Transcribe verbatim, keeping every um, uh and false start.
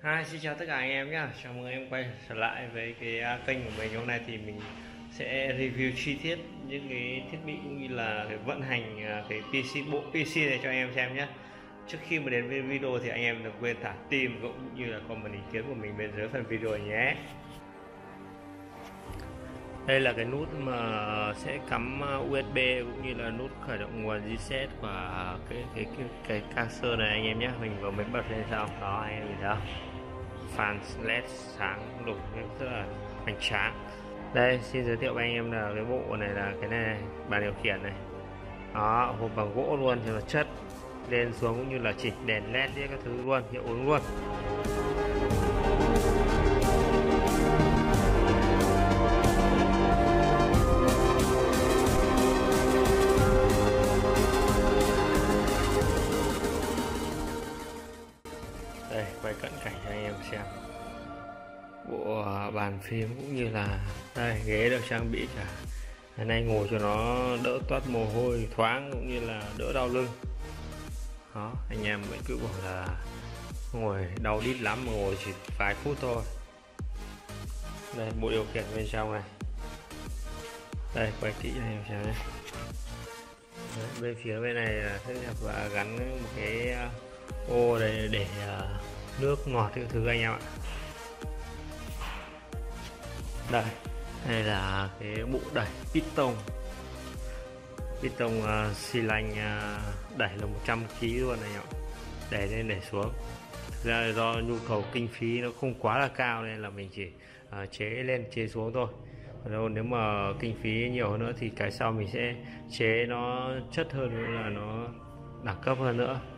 Hi, xin chào tất cả anh em nhé. Chào mừng em quay trở lại với cái à, kênh của mình. Hôm nay thì mình sẽ review chi tiết những cái thiết bị cũng như là cái vận hành à, cái pê xê, bộ pê xê này cho anh em xem nhé. Trước khi mà đến với video thì anh em đừng quên thả tim cũng như là comment ý kiến của mình bên dưới phần video nhé. Đây là cái nút mà sẽ cắm u ét bê cũng như là nút khởi động nguồn reset của cái cái cái cái caster này anh em nhé. Mình vừa mới bật lên xong đó, anh em nhìn thấy không? Fan led sáng lục rất là hoành tráng. Đây xin giới thiệu với anh em là cái bộ này là cái này, này bàn điều khiển này, đó hộp bằng gỗ luôn cho nó chất lên xuống cũng như là chỉnh đèn led các thứ luôn, hiệu ứng luôn. Đây quay cận cảnh cho anh em xem bộ bàn phím cũng như là đây ghế được trang bị cả cái này, ngồi cho nó đỡ toát mồ hôi thoáng cũng như là đỡ đau lưng. Đó anh em vẫn cứ bảo là ngồi đau đít lắm mà ngồi chỉ vài phút thôi. Đây bộ điều khiển bên trong này, đây quay kỹ cho anh em xem nhé. Đấy, bên phía bên này là sẽ và gắn một cái ô để để nước ngọt cái thứ anh em ạ. Đây đây là cái bộ đẩy piston piston uh, xi lanh uh, đẩy là một trăm ki lô gam luôn này ạ, đẩy lên đẩy xuống. Thực ra do nhu cầu kinh phí nó không quá là cao nên là mình chỉ uh, chế lên chế xuống thôi. Còn nếu mà kinh phí nhiều hơn nữa thì cái sau mình sẽ chế nó chất hơn nữa, là nó đẳng cấp hơn nữa.